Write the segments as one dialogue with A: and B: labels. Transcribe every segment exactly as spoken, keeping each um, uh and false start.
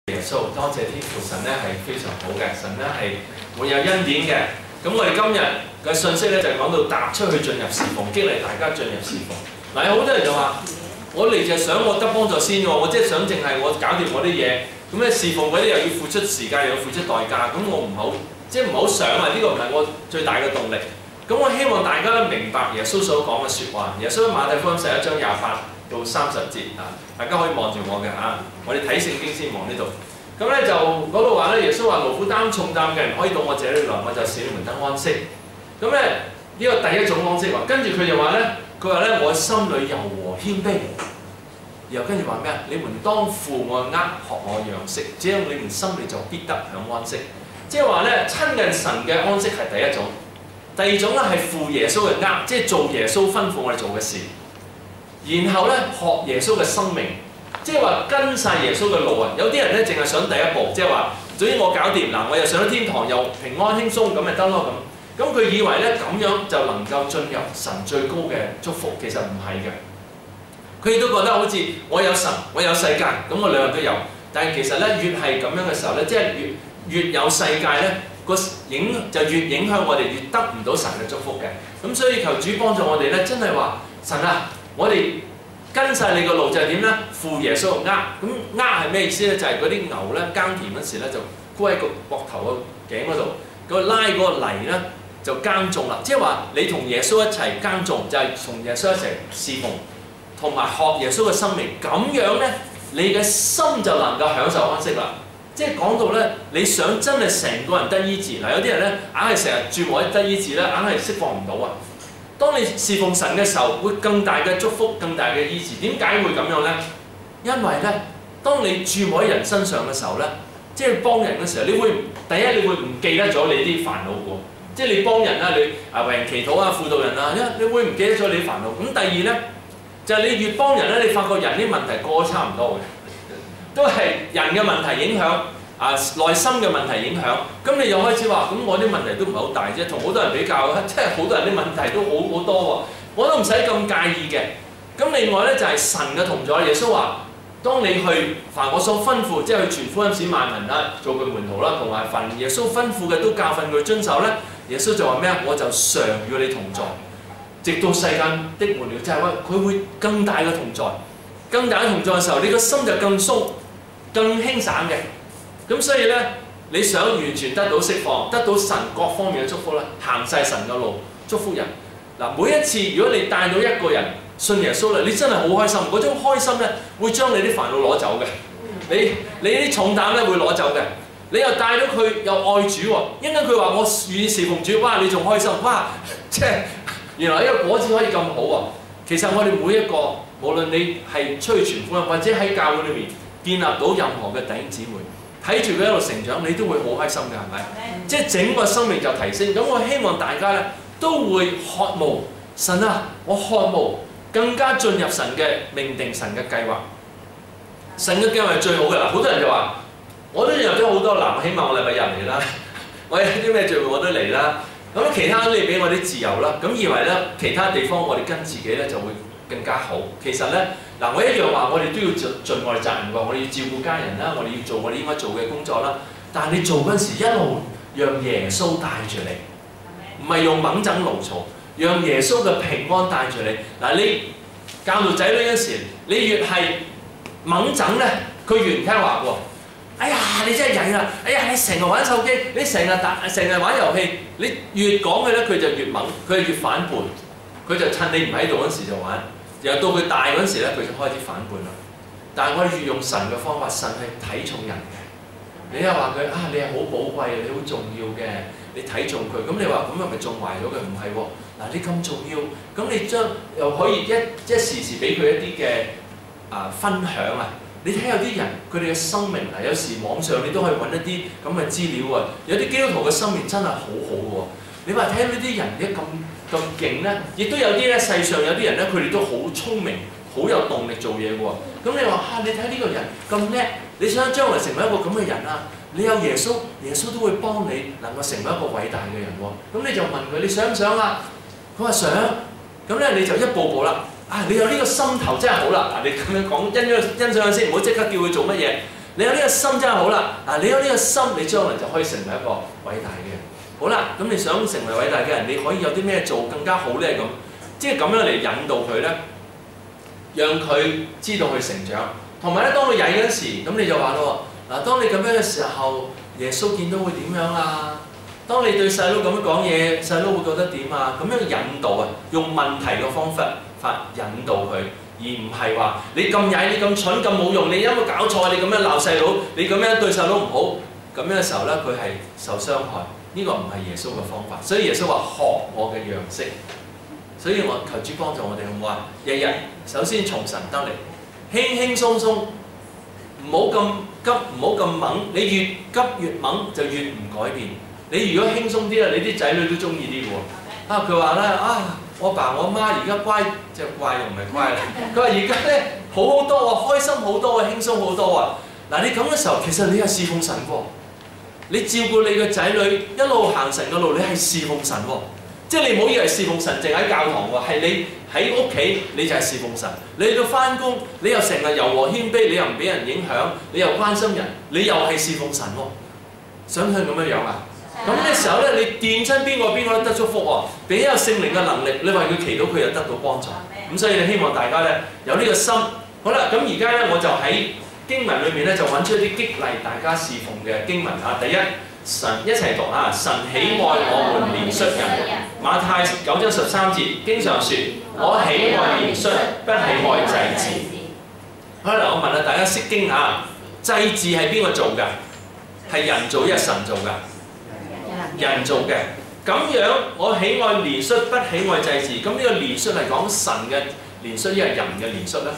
A: 耶穌，多謝天父神咧係非常好嘅，神咧係會有恩典嘅。咁我哋今日嘅信息咧就係講到踏出去進入侍奉，激勵大家進入侍奉。嗱，有好多人就話：我嚟就想我得幫助先喎，我即係想淨係我搞掂我啲嘢，咁咧侍奉嗰啲又要付出時間，又要付出代價，咁我唔好即係唔好想啊！呢、這個唔係我最大嘅動力。咁我希望大家都明白耶穌所講嘅説話。耶穌喺馬太福音十一章廿八到三十節啊，大家可以望住我嘅啊，我哋睇聖經先望呢度。咁咧就嗰度話咧，耶穌話勞苦擔重擔嘅人可以到我這裏來，我就使你們得安息。咁咧呢、這個第一種安息話，跟住佢就話咧，佢話咧我心裏柔和謙卑，然後跟住話咩啊？你們當負我軛，學我樣式，這樣你們心裏就必得享安息。即係話咧，親近神嘅安息係第一種，第二種咧係負耶穌嘅軛，即係做耶穌吩咐我哋做嘅事。然後咧學耶穌嘅生命。即係話跟晒耶穌嘅路啊！有啲人咧淨係想第一步，即係話，總之我搞掂嗱，我又上咗天堂，又平安輕鬆咁咪得咯咁。咁佢以為咧咁樣就能夠進入神最高嘅祝福，其實唔係嘅。佢亦都覺得好似我有神，我有世界，咁我兩樣都有。但係其實咧，越係咁樣嘅時候咧，即係越越有世界咧，個影就越影響我哋，越得唔到神嘅祝福嘅。咁所以求主幫助我哋咧，真係話神啊，我哋。跟晒你個路就係點咧？負耶穌嘅軛，咁軛係咩意思咧？就係嗰啲牛咧耕田嗰時咧就箍喺個膊頭個頸嗰度，個拉嗰個泥咧就耕種啦。即係話你同耶穌一齊耕種，就係同耶穌一齊侍奉，同埋學耶穌嘅生命。咁樣咧，你嘅心就能夠享受安息啦。即係講到咧，你想真係成個人得醫治嗱，有啲人咧硬係成日轉我得醫治咧，硬係釋放唔到啊！當你侍奉神嘅時候，會更大嘅祝福、更大嘅醫治。點解會咁樣呢？因為呢，當你注喺人身上嘅時候呢，即係幫人嘅時候，你會第一你會唔記得咗你啲煩惱喎。即係你幫人啦，你啊為人祈禱啊、輔導人啊，因為你會唔記得咗你啲煩惱。咁第二呢，就係、是、你越幫人咧，你發覺人啲問題個個差唔多嘅，都係人嘅問題影響。啊，內心嘅問題影響，咁你又開始話，咁我啲問題都唔係好大啫，同好多人比較，即係好多人啲問題都好好多喎，我都唔使咁介意嘅。咁另外咧就係、是、神嘅同在，耶穌話：當你去凡我所吩咐，即係去傳福音使萬民啦，做佢門徒啦，同埋凡耶穌吩咐嘅都教訓佢遵守咧。耶穌就話咩啊？我就常與你同在，直到世間的末了，就係話佢會更大嘅同在，更大嘅同在嘅時候，你個心就更鬆、更輕省嘅。咁所以咧，你想完全得到釋放，得到神各方面嘅祝福咧，行晒神嘅路，祝福人。嗱，每一次如果你帶到一個人信耶穌咧，你真係好開心，嗰種開心咧會將你啲煩惱攞走嘅，你你啲重擔咧會攞走嘅。你又帶到佢又愛主喎，一陣間佢話我願意侍奉主，哇！你仲開心，哇！即係原來呢個果子可以咁好喎。其實我哋每一個，無論你係出去傳福音，或者喺教會裏面建立到任何嘅弟兄姊妹。睇住佢一路成長，你都會好開心嘅，係咪？嗯、即係整個生命就提升。咁我希望大家咧都會渴慕神啊！我渴慕更加進入神嘅命定、神嘅計劃。神嘅計劃係最好嘅啦。好多人就話：我都入咗好多嗱，起碼我禮拜日嚟啦，我有啲咩聚會我都嚟啦。咁其他你俾我啲自由啦。咁以為咧其他地方我哋跟自己咧就會更加好。其實咧。嗱，我一樣話，我哋都要盡盡我哋責任㗎，我哋要照顧家人啦，我哋要做我哋應該做嘅工作啦。但係你做嗰陣時，一路讓耶穌帶住你，唔係用猛整勞嘈，讓耶穌嘅平安帶住你。嗱，你教導仔女嗰時，你越係猛整咧，佢越唔聽話喎。哎呀，你真係曳啦！哎呀，你成日玩手機，你成日打，成日玩遊戲，你越講佢咧，佢就越猛，佢係越反叛，佢就趁你唔喺度嗰時就玩。然後到佢大嗰陣時咧，佢就開始反叛啦。但係我哋越用神嘅方法，神係睇重人嘅。你又話佢啊，你係好寶貴嘅，你好重要嘅，你睇重佢。咁你話咁係咪縱壞咗佢？唔係喎。嗱，你咁重要，咁你將又可以一一時時俾佢一啲嘅啊分享啊。你睇有啲人佢哋嘅生命啊，有時網上你都可以揾一啲咁嘅資料啊。有啲基督徒嘅生命真係好好嘅喎。你話睇到呢啲人一咁咁勁咧，亦都有啲咧，世上有啲人咧，佢哋都好聰明，好有動力做嘢嘅喎。咁你話嚇、啊，你睇呢個人咁叻，你想將來成為一個咁嘅人啊？你有耶穌，耶穌都會幫你能夠成為一個偉大嘅人喎。咁你就問佢，你想唔想啊？佢話想。咁咧你就一步步啦。啊，你有呢個心頭真係好啦。嗱，你咁樣講欣欣賞下先，唔好即刻叫佢做乜嘢。 你有呢個心真係好啦。嗱，你有呢個心，你將來就可以成為一個偉大嘅人。好啦，咁你想成為偉大嘅人，你可以有啲咩做更加好咧？咁即係咁樣嚟引導佢咧，讓佢知道佢成長。同埋咧，當佢曳嗰時，咁你就話咯喎，嗱，當你咁樣嘅時候，耶穌見到會點樣啊？當你對細佬咁樣講嘢，細佬會覺得點啊？咁樣引導啊，用問題嘅方法法引導佢，而唔係話你咁曳、你咁蠢、咁冇用，你有冇搞錯？你咁樣鬧細佬，你咁樣對細佬唔好，咁樣嘅時候咧，佢係受傷害。呢、這個唔係耶穌嘅方法，所以耶穌話學我嘅樣式。所以我求主幫助我哋，好唔好啊？日日首先從神得嚟，輕輕鬆鬆，唔好咁急，唔好咁猛。你越急越猛，就越唔改變。你如果輕鬆啲咧，你啲仔女都中意啲嘅喎。啊，佢話咧啊，我爸我媽而家乖，即係乖又唔係乖啦。佢話而家咧好好多喎，開心好多啊，輕鬆好多啊。嗱，你咁嘅時候，其實你係侍奉神喎。你照顧你嘅仔女一路行神嘅路，你係侍奉神喎。即係你唔好以為侍奉神淨喺教堂喎，係你喺屋企你就係侍奉神。你去到返工，你又成日柔和謙卑，你又唔俾人影響，你又關心人，你又係侍奉神喎。想唔想咁樣樣啊？咁嘅時候咧，你掂親邊個邊個都得祝福喎，俾有聖靈嘅能力，你為佢祈禱，佢又得到幫助。咁所以你希望大家咧有呢個心。好啦，咁而家咧我就喺經文裏面咧就揾出一啲激勵大家侍奉嘅經文啊。第一，神一齊讀啊！神喜愛我們憐恤人。馬太九章十三節經常説：我喜愛憐恤，不喜愛祭祀。好啦，我問下大家識經啊，祭祀係邊個做㗎？係人做，一係神做㗎？人做嘅。咁樣我喜愛憐恤，不喜愛祭祀。咁呢個憐恤係講神嘅憐恤，一係人嘅憐恤咧？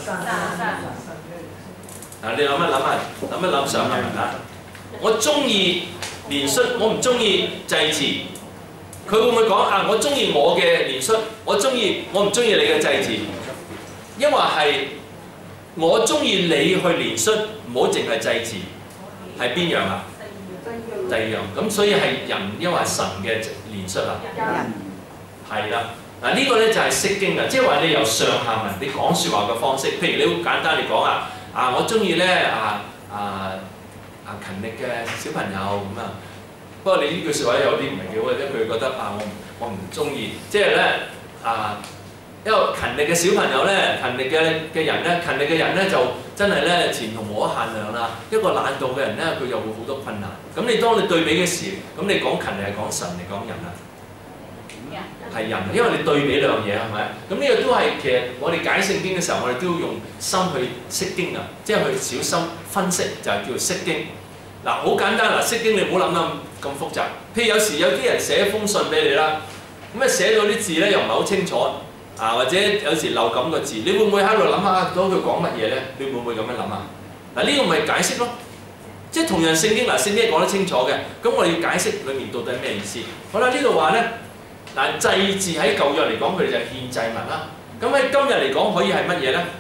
A: 嗱，你諗一諗下，諗一諗上下文啊！我中意憐恤，我唔中意祭祀。佢會唔會講啊？我中意我嘅憐恤，我中意我唔中意你嘅祭祀。因為係我中意你去憐恤，唔好淨係祭祀。係邊樣啊？第二樣。咁所以係人，因為神嘅憐恤啊。係啦。嗱，呢個咧就係釋經啊，即係話你由上下文你講説話嘅方式。譬如你好簡單嚟講啊，啊我中意咧啊啊啊勤力嘅小朋友咁啊。不過你呢句説話有啲唔係幾好嘅，因為佢覺得啊我我唔中意，即係咧啊一個勤力嘅小朋友咧，勤力嘅嘅人咧，勤力嘅人咧就真係咧前途無可限量啦。一個懶惰嘅人咧，佢又會好多困難。咁你當你對比嘅時，咁你講勤力係講神嚟講人啊？係人，因為你對比兩樣嘢係咪？咁呢個都係其實我哋解聖經嘅時候，我哋都要用心去釋經啊，即係去小心分析，就係叫做釋經。嗱，好簡單嗱，釋經你唔好諗得咁複雜。譬如有時有啲人寫封信俾你啦，咁啊寫到啲字咧又唔係好清楚啊，或者有時漏咁個字，你會唔會喺度諗下到佢講乜嘢咧？你會唔會咁樣諗啊？嗱，呢個咪解釋咯，即係同樣聖經嗱，聖經講得清楚嘅，咁我哋要解釋裡面到底咩意思？好啦，呢度話咧。嗱，祭祀喺舊約嚟講，佢哋就係獻祭物啦。咁喺今日嚟講，可以係乜嘢咧？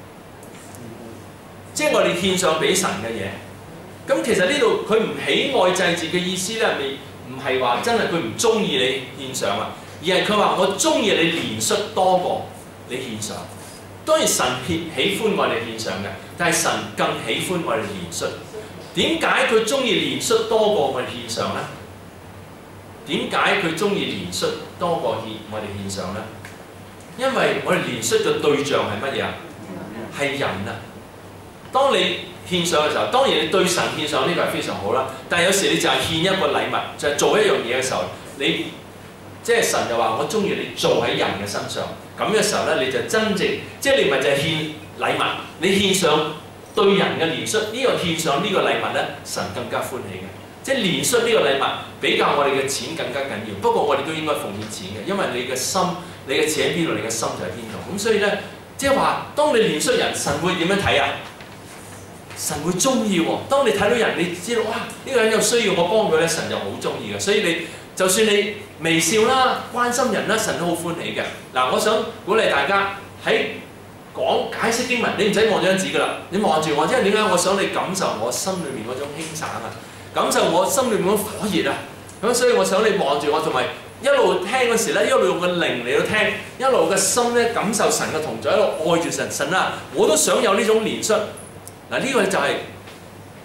A: 即係我哋獻上俾神嘅嘢。咁其實呢度佢唔喜愛祭祀嘅意思咧，未唔係話真係佢唔中意你獻上啊，而係佢話我中意你憐恤多過你獻上。當然神喜喜歡我哋獻上嘅，但係神更喜歡我哋憐恤。點解佢中意憐恤多過我哋獻上咧？點解佢中意憐恤多過獻我哋獻上咧？因為我哋憐恤嘅對象係乜嘢啊？係人啊！當你獻上嘅時候，當然你對神獻上呢個係非常好啦。但係有時你就係獻一個禮物，就係、是、做一樣嘢嘅時候，你即係神就話我中意你做喺人嘅身上。咁嘅時候咧，你就真正即係你唔係就係獻禮物，你獻上對人嘅憐恤，呢、這個獻上呢個禮物咧，神更加歡喜嘅。即係憐恤呢個禮物比較我哋嘅錢更加緊要，不過我哋都應該奉獻錢嘅，因為你嘅心，你嘅錢喺邊度，你嘅心就喺邊度。咁所以咧，即係話，當你憐恤人，神會點樣睇啊？神會中意喎。當你睇到人，你知道哇，呢、這個人有需要，我幫佢咧，神就好中意嘅。所以你就算你微笑啦、關心人啦，神都好歡喜嘅。嗱，我想鼓勵大家喺講解釋經文，你唔使望張紙㗎啦，你望住我，因為點解？我想你感受我心裏面嗰種輕省啊！感受我心裏面嗰火熱啊！咁所以我想你望住我，同埋一路聽嗰時咧，一路用個靈嚟到聽，一路嘅心咧感受神嘅同在，一路愛住神。神啊，我都想有呢種憐恤。嗱，呢個就係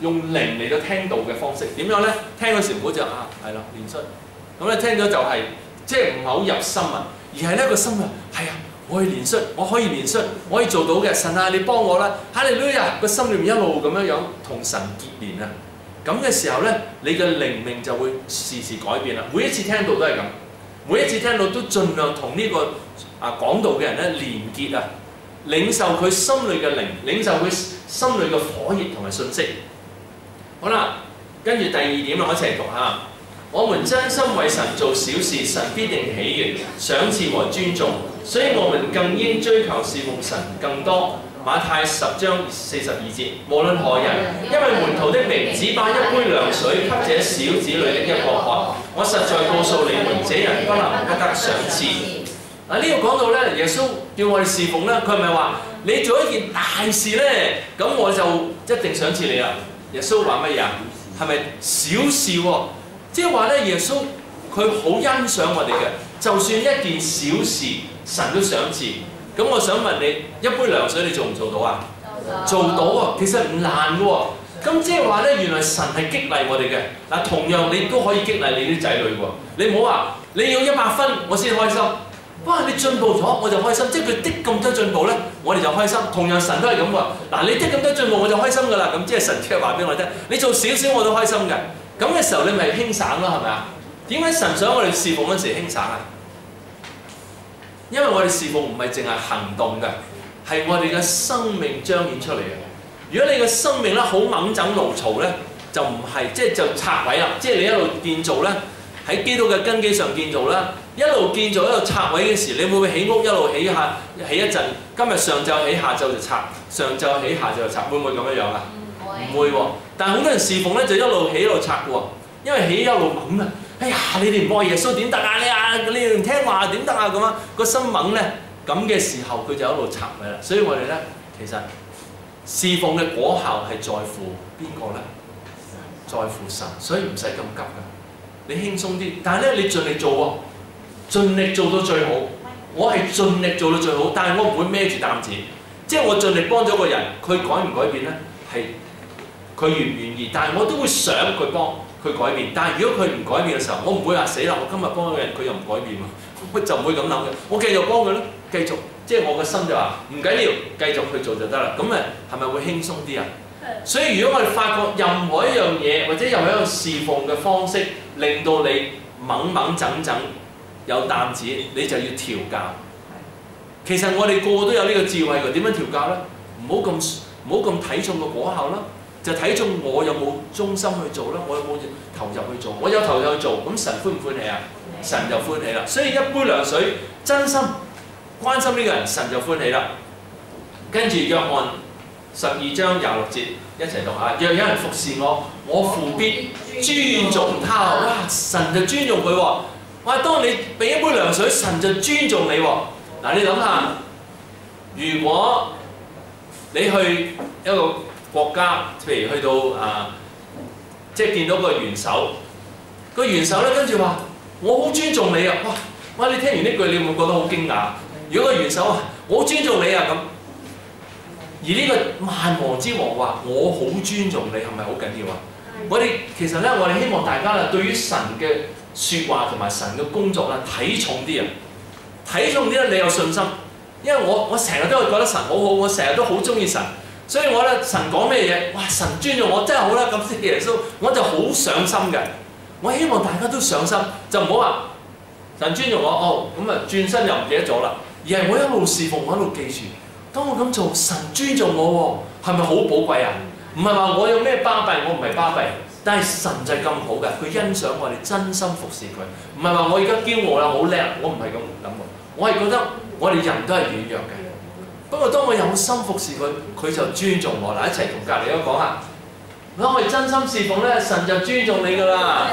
A: 用靈嚟到聽道嘅方式。點樣咧？聽嗰時唔好就啊係啦憐恤，咁咧聽咗就係、是、即係唔係好入心啊，而係咧個心啊係啊，我可以憐恤，我可以憐恤，我可以做到嘅。神啊，你幫我啦！哈利路亞，個心裏面一路咁樣樣同神結連啊！咁嘅時候咧，你嘅靈命就會時時改變啦。每一次聽到都係咁，每一次聽到都盡量同呢、這個啊講道嘅人咧連結啊，領受佢心裏嘅靈，領受佢心裏嘅火熱同埋信息。好啦，跟住第二點我一齊讀下。我們真心為神做小事，神必定喜悅、賞賜和尊重，所以我們更應追求侍奉神更多。馬太十章四十二節，無論何人，因為門徒的名，只把一杯涼水給這小子裏的一個喝，我實在告訴你們，這人不能不得賞賜。嗱，呢度講到咧，耶穌叫我哋侍奉咧，佢係咪話你做一件大事咧，咁我就一定賞賜你啦？耶穌話乜嘢啊？係咪小事喎？即係話咧，耶穌佢好欣賞我哋嘅，就算一件小事，神都賞賜。咁我想問你，一杯涼水你做唔做到啊？做到啊，其實唔難嘅喎。咁即係話咧，原來神係激勵我哋嘅。嗱，同樣你都可以激勵你啲仔女喎。你唔好話你要一百分我先開心，哇！你進步咗我就開心，即係佢的咁多進步咧，我哋就開心。同樣神都係咁喎。嗱，你的咁多進步我就開心㗎啦。咁即係神即係話俾我聽，你做少少我都開心嘅。咁嘅時候你咪輕省咯，係咪啊？點解神想我哋侍奉嗰時輕省啊？因為我哋侍奉唔係淨係行動嘅，係我哋嘅生命彰顯出嚟嘅。如果你嘅生命咧好猛整怒嘈咧，就唔係即係就拆毀啦。即係你一路建造咧，喺基督嘅根基上建造啦，一路建造一路拆毀嘅時，你會唔會起屋一路起下起一陣？今日上晝起，下晝就拆；上晝起，下晝就拆，會唔會咁樣樣啊？唔會喎。但係好多人侍奉咧就一路起一路拆嘅喎，因為起一路猛啊！哎呀，你哋唔愛耶穌點得啊？你啊，你哋唔聽話點得啊？咁啊，個心猛咧，咁嘅時候佢就一路拆毀啦。所以我哋咧，其實侍奉嘅果效係在乎邊個咧？在乎神，所以唔使咁急㗎。你輕鬆啲，但係咧你盡力做喎，盡力做到最好。我係盡力做到最好，但係我唔會孭住擔子，即係我盡力幫咗個人，佢改唔改變咧？係佢願唔願意，但係我都會想佢幫。佢改變，但係如果佢唔改變嘅時候，我唔會話死啦！我今日幫咗人，佢又唔改變喎，我就唔會咁諗嘅。我繼續幫佢咯，繼續，即係我個心就話唔緊要，繼續去做就得啦。咁誒係咪會輕鬆啲啊？所以如果我哋發覺任何一樣嘢或者任何一個侍奉嘅方式，令到你猛猛整整有擔子，你就要調教。其實我哋個個都有呢個智慧㗎，點樣調教咧？唔好咁唔好咁睇重個果效啦。就睇中我有冇忠心去做啦，我有冇投入去做？我有投入去做，咁神歡唔歡喜啊？神就歡喜啦。所以一杯涼水，真心關心呢個人，神就歡喜啦。跟住約翰十二章廿六節一齊讀下：若有人服侍我，我父必尊重他。哇！神就尊重佢喎。哇！當你俾一杯涼水，神就尊重你喎。嗱，你諗下，如果你去一個國家，譬如去到啊，即係見到個元首，個元首咧跟住話：我好尊重你啊！哇哇！你聽完呢句，你會唔會覺得好驚訝？如果個元首話：我好尊重你啊咁，而呢個萬王之王話：我好尊重你，係咪好緊要啊？我哋其實咧，我哋希望大家啦，對於神嘅説話同埋神嘅工作啦，睇重啲啊，睇重啲咧，你有信心。因為我我成日都係覺得神好好，我成日都好中意神。所以我咧神講咩嘢，哇！神尊重我真係好啦，咁先耶穌，我就好上心嘅。我希望大家都上心，就唔好話神尊重我，哦咁啊轉身又唔記得咗啦。而係我一路侍奉，我一路記住，當我咁做，神尊重我喎，係咪好寶貴啊？唔係話我有咩巴閉，我唔係巴閉，但係神就係咁好嘅，佢欣賞我哋真心服侍佢。唔係話我而家驕傲啦，好叻，我唔係咁諗喎，我係覺得我哋人都係軟弱嘅。不過當我有心服侍佢，佢就尊重我。嗱，一齊同隔離嗰個講下，當我哋真心侍奉咧，神就尊重你㗎啦。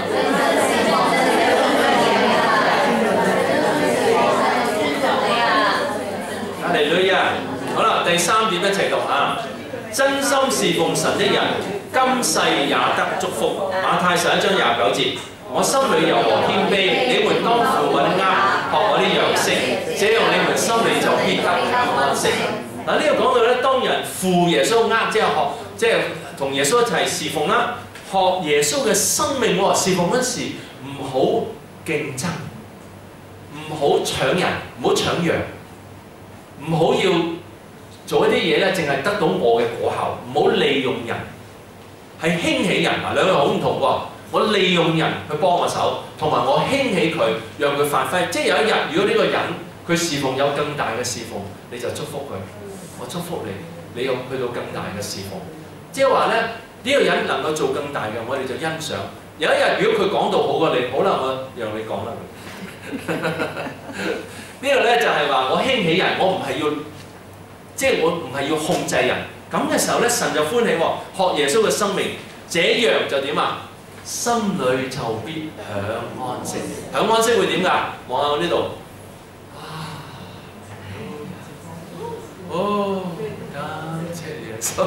A: 阿利女啊，好啦，第三點一齊讀下，真心侍奉神的人，今世也得祝福。馬太十一章廿九節，我心裏柔和謙卑，你們當負我的軛，學我的樣式，這樣你們心裏就必得安息。嗱，呢個講到咧，當人負耶穌軛，即係學，即係同耶穌一齊侍奉啦，學耶穌嘅生命喎。侍奉嗰時唔好競爭，唔好搶人，唔好搶羊，唔好要做一啲嘢咧，淨係得到我嘅果效，唔好利用人，係興起人啊，兩樣好唔同喎。我利用人去幫我手，同埋我興起佢，讓佢發揮。即係有一日，如果呢個人佢侍奉有更大嘅侍奉，你就祝福佢。我祝福你，你有去到更大嘅侍奉。即係話咧，呢、這個人能夠做更大嘅，我哋就欣賞。有一日，如果佢講到好過你，好啦，我讓你講啦。呢個咧就係、是、話我興起人，我唔係要，即係我唔係要控制人。咁嘅時候咧，神就歡喜喎。學耶穌嘅生命，這樣就點啊？心裏就必享安息。享安息會點㗎？望下我呢度。啊！哦，感謝耶穌。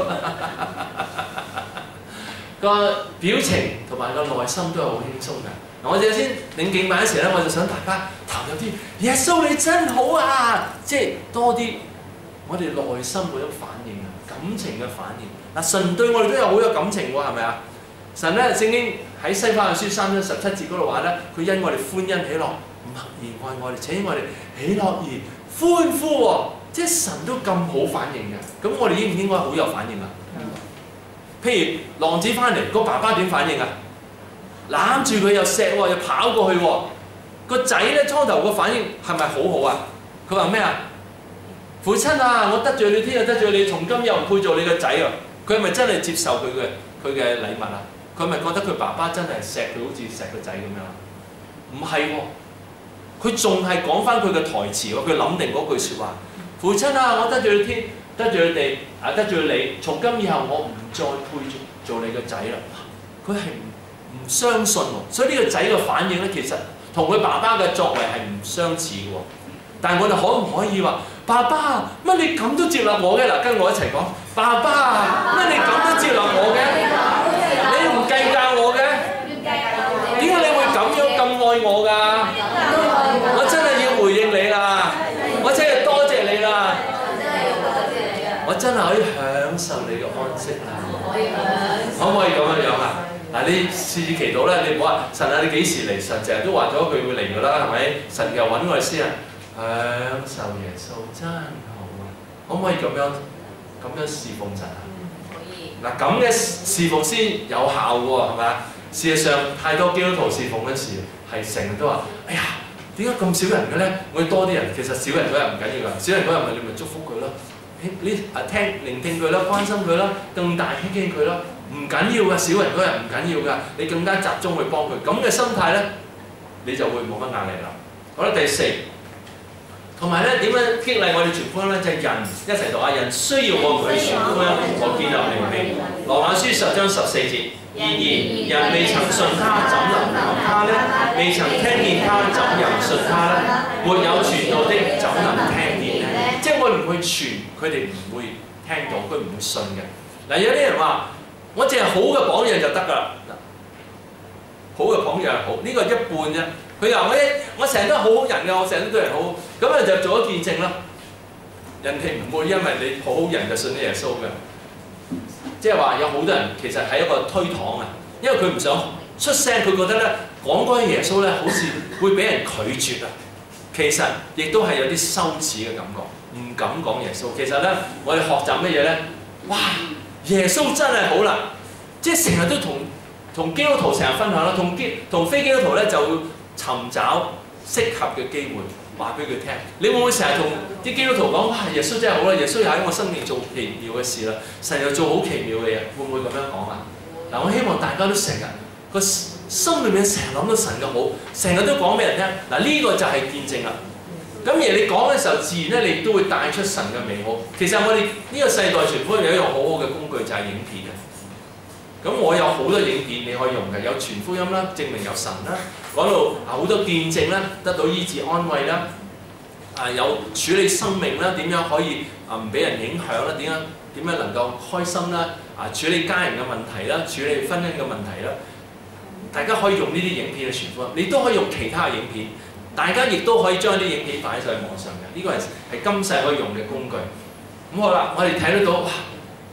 A: 個表情同埋個內心都係好輕鬆㗎。我哋先領敬拜嗰時咧，我就想大家投入啲。耶穌你真好啊！即係多啲我哋內心嗰種反應啊，感情嘅反應。嗱，神對我哋都有好有感情喎，係咪啊？神咧，聖經喺西番書三章十七節嗰度話咧，佢因我哋歡欣喜樂，唔默然愛我哋，且因我哋喜樂而歡呼喎。即係神都咁好反應嘅，咁我哋應唔應該好有反應啊？嗯、譬如浪子翻嚟，個爸爸點反應啊？攬住佢又錫喎，又跑過去喎。個仔咧初頭個反應係咪好好啊？佢話咩啊？父親啊，我得罪你，聽日得罪你，從今又唔配做你個仔啊！佢係咪真係接受佢嘅佢嘅禮物啊？佢咪覺得佢爸爸真係錫佢，好似錫個仔咁樣？唔係喎，佢仲係講翻佢嘅台詞喎。佢諗定嗰句説話：父親啊，我得罪你天，得罪你哋，啊得罪你，從今以後我唔再配做你個仔啦。佢係唔唔相信喎，所以呢個仔嘅反應咧，其實同佢爸爸嘅作為係唔相似嘅喎。但係我哋可唔可以話：爸爸，乜你咁都接納我嘅？嗱，跟我一齊講：爸爸，乜你咁都接納我嘅？你唔計較我嘅？點解你會咁樣咁愛我㗎？我真係要回應你啦！我真係多謝你啦！我真係可以享受你嘅安息啦！可唔可以咁樣樣啊？嗱，你次次祈禱咧，你唔好話神啊，你幾時嚟？神成日都話咗佢會嚟㗎啦，係咪？神又揾我哋先啊！享受耶穌真好啊！可唔可以咁樣咁樣侍奉神啊？嗱，咁嘅侍奉先有效嘅喎，係咪啊？事實上，太多基督徒侍奉嗰時係成日都話：哎呀，點解咁少人嘅咧？我要多啲人。其實少人嗰日唔緊要㗎，少人嗰日咪你咪祝福佢咯。你啊聽聆聽佢啦，關心佢啦，更大希冀佢啦，唔緊要㗎。少人嗰日唔緊要㗎，你更加集中去幫佢。咁嘅心態咧，你就會冇乜壓力啦。好啦，第四。同埋咧，點樣激勵我哋傳福音咧？就係、是、人一齊讀啊！人需要我們去傳福音，我建立靈命。羅馬書十章十四節。然而，人未曾信他，怎能談他呢？未曾聽見他，怎能信他呢？沒有傳道的，怎能聽見呢？即係我唔去傳，佢哋唔會聽到，佢唔會信嘅。嗱，有啲人話：我淨係好嘅榜樣就得㗎啦。好嘅榜樣係好，呢、這個一半啫。佢話：我一我成日都係好好人㗎，我成日都對人好好，咁啊就做咗見證啦。人哋唔會因為你好好人就信耶穌嘅，即係話有好多人其實係一個推搪啊，因為佢唔想出聲，佢覺得咧講關於耶穌咧好似會俾人拒絕啊。其實亦都係有啲羞恥嘅感覺，唔敢講耶穌。其實咧，我哋學習乜嘢咧？哇！耶穌真係好啦，即係成日都同同基督徒成日分享啦，同基同非基督徒咧就會尋找適合嘅機會話俾佢聽。你會唔會成日同啲基督徒講：哇！耶穌真係好啦，耶穌又喺我生命做奇妙嘅事啦，神又做好奇妙嘅嘢，會唔會咁樣講啊？嗱，我希望大家都成日個心裏面成日諗到神嘅好，成日都講俾人聽。嗱，呢個就係見證啦。咁而你講嘅時候，自然咧你亦都會帶出神嘅美好。其實我哋呢個世代傳福音有一樣好好嘅工具就係影片啊。咁我有好多影片你可以用嘅，有傳福音啦，證明有神啦，講到啊好多見證啦，得到醫治安慰啦，啊有處理生命啦，點樣可以啊唔俾人影響啦，點樣點樣能夠開心啦，啊處理家人嘅問題啦，處理婚姻嘅問題啦，大家可以用呢啲影片去傳福音，你都可以用其他嘅影片，大家亦都可以將啲影片擺上去網上嘅，呢個係係今世可以用嘅工具。咁好啦，我哋睇得到哇！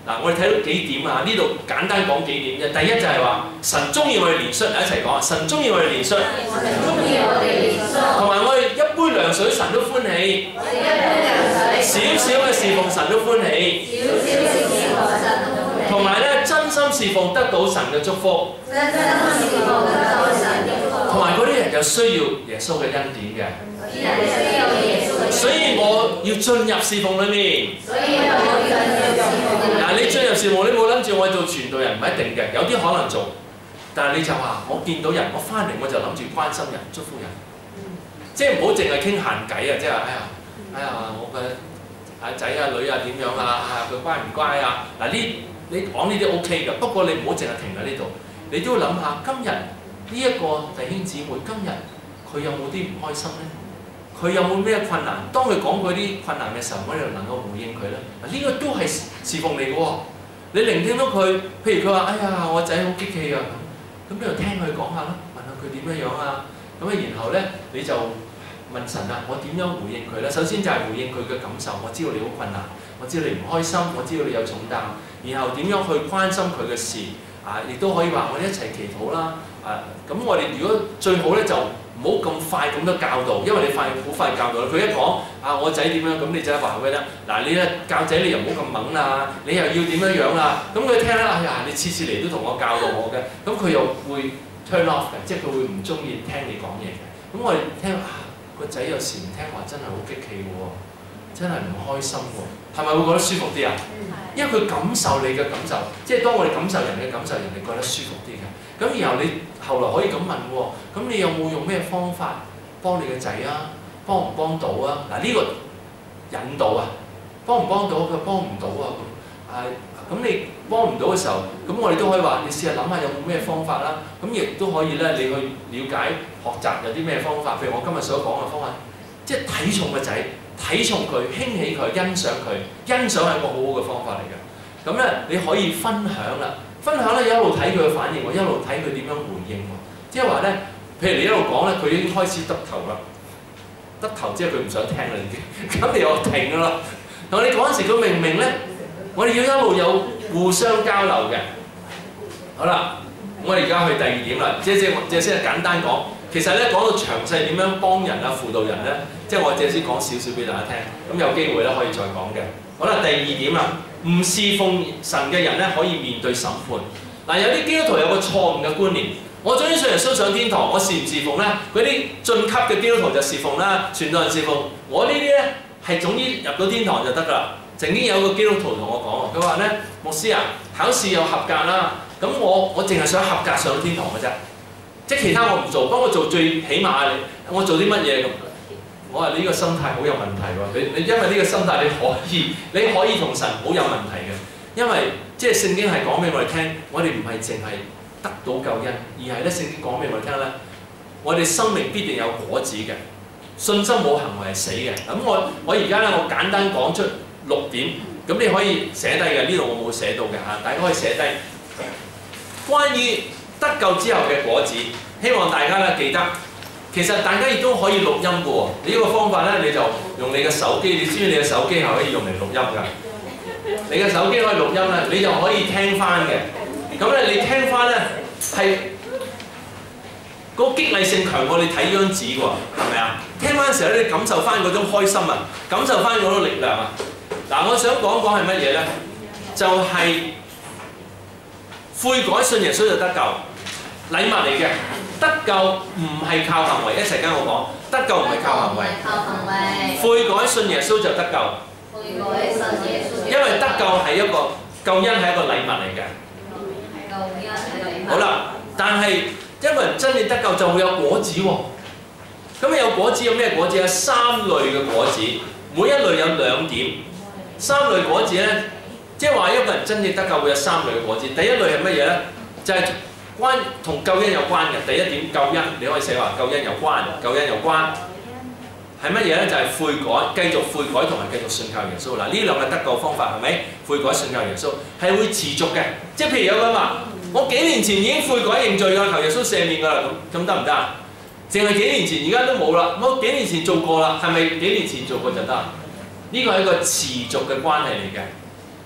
A: 嗱，我哋睇到幾點啊？呢度簡單講幾點啫。第一就係話神中意我哋憐恤，一齊講啊！神中意我哋憐恤，
B: 神中意我哋憐恤，
A: 同埋我哋一杯涼水神都歡喜，
B: 我哋一杯涼水，
A: 少少嘅侍奉神都歡喜，
B: 少少嘅侍奉神都歡喜，
A: 同埋咧真心侍奉得到神嘅祝福，
B: 真心侍奉得到神嘅祝福，
A: 同埋嗰啲人就需要耶穌嘅恩典嘅。
B: 啲人需要耶穌嘅，
A: 所以我要進入侍奉裏面。
B: 所以我要進入侍奉裏面。
A: 嗱，你進入侍奉，你冇諗住我做傳道人，唔一定嘅，有啲可能做，但係你就話我見到人，我翻嚟我就諗住關心人、祝福人，即係唔好淨係傾閒偈啊！即係哎呀，哎呀，我嘅阿仔啊、女啊點樣啊？啊，佢乖唔乖啊？嗱，呢你講呢啲 O K 嘅，不過你唔好淨係停喺呢度，你都要諗下今日呢一個弟兄姊妹，今日佢有冇啲唔開心咧？佢有冇咩困難？當佢講佢啲困難嘅時候，我哋能夠回應佢咧。嗱，呢個都係侍奉嚟嘅喎。你聆聽到佢，譬如佢話：哎呀，我仔好激氣啊！咁，咁你就聽佢講下啦，問下佢點樣樣啊。咁啊，然後咧你就問神啊，我點樣回應佢咧？首先就係回應佢嘅感受。我知道你好困難，我知道你唔開心，我知道你有重擔。然後點樣去關心佢嘅事啊？亦都可以話我哋一齊祈禱啦。啊，咁我哋如果最好咧就〜唔好咁快咁多教導，因為你快好快教導啦。佢一講啊，我仔點樣，咁你就話佢咧，嗱你咧教仔你又唔好咁猛啦，你又要點樣樣啦。咁佢聽啦，哎呀，你次次嚟都同我教導我嘅，咁佢又會 turn off 嘅，即係佢會唔中意聽你講嘢嘅。咁我哋聽啊，個仔有時唔聽話，真係好激氣喎，真係唔開心喎，係咪會覺得舒服啲啊？因為佢感受你嘅感受，即係當我哋感受人嘅感受，人哋覺得舒服啲嘅。咁然後你後來可以咁問喎，咁你有冇用咩方法幫你嘅仔啊？幫唔幫到啊？嗱、這、呢個引導啊，幫唔幫到佢幫唔到啊咁啊，咁你幫唔到嘅時候，咁我哋都可以話你試下諗下有冇咩方法啦。咁亦都可以咧，你去了解學習有啲咩方法，譬如我今日所講嘅方法，即係睇重個仔，睇重佢，興起佢，欣賞佢，欣賞係一個好好嘅方法嚟嘅。咁咧你可以分享啦。分享咧，一路睇佢嘅反應喎，一路睇佢點樣回應喎。即係話咧，譬如你一路講咧，佢已經開始耷頭啦，耷頭即係佢唔想聽啦已經。咁你又停㗎啦。同你講嗰時，佢明唔明咧？我哋要一路有互相交流嘅。好啦，我哋而家去第二點啦，即係即係即係先簡單講。其實咧講到詳細點樣幫人啊、輔導人咧，即係我借先講少少俾大家聽。咁有機會咧可以再講嘅。好啦，第二點啦。唔侍奉神嘅人咧，可以面對審判。嗱，有啲基督徒有個錯誤嘅觀念，我總之信耶穌上天堂，我侍唔侍奉咧？嗰啲晉級嘅基督徒就侍奉啦，傳道人侍奉。我呢啲咧係總之入到天堂就得㗎啦。曾經有個基督徒同我講，佢話咧，牧師啊，考試有合格啦，咁我我淨係想合格上到天堂嘅啫，即係其他我唔做，幫我做最起碼你，我做啲乜嘢咁？我話你呢個心態好有問題喎！你你因為呢個心態你可以你可以同神好有問題嘅，因為即係聖經係講俾我哋聽，我哋唔係淨係得到救恩，而係咧聖經講俾我哋聽咧，我哋生命必定有果子嘅，信心冇行為係死嘅。咁我我而家咧我簡單講出六點，咁你可以寫低嘅，呢度我冇寫到嘅嚇，大家可以寫低關於得救之後嘅果子，希望大家咧記得。其實大家亦都可以錄音嘅喎，呢、這個方法咧你就用你嘅手機，你知唔知你嘅手機係可以用嚟錄音㗎？你嘅手機可以錄音咧，你就可以聽翻嘅。咁咧你聽翻咧係嗰個激勵性強過你睇張紙喎，係咪啊？聽翻嘅時候咧，你感受翻嗰種開心啊，感受翻嗰種力量啊。嗱，我想講講係乜嘢咧？就係、是、悔改信耶穌就得救，禮物嚟嘅。得救唔係靠行為，一齊跟我講，得救唔係靠行為。靠行為。悔改信耶穌就得救。悔改信耶穌。因為得救係一個救恩係一個禮物嚟嘅。係救恩係禮物。好啦，但係因為真正得救就會有果子喎。咁有果子有咩果子？有三類嘅果子，每一類有兩點。三類果子咧，即係話一個人真正得救會有三類嘅果子。第一類係乜嘢咧？就係、是關同救恩有關嘅。第一點救恩，你可以寫話救恩有關，救恩有關係乜嘢咧？就係、是、悔改，繼續悔改同埋繼續信靠耶穌。嗱，呢兩個得救方法係咪？悔改信靠耶穌係會持續嘅，即係譬如有個人話：我幾年前已經悔改認罪㗎，求耶穌赦免㗎啦，咁咁得唔得啊？淨係幾年前，而家都冇啦。我幾年前做過啦，係咪幾年前做過就得？呢個係一個持續嘅關係嚟嘅。